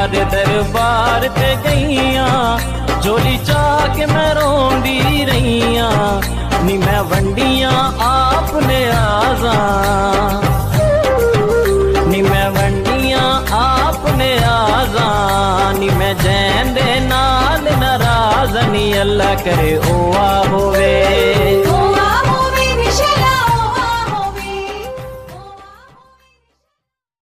दे दरबार ते गईया, झोली चाह के मैं रोंदी रहीया, नी मैं वंडिया आपने आजा, नी मैं वंडिया आपने आजा, नी मैं जैन दे नाल नाराज, नी अल्लाह करे ओआ होवे।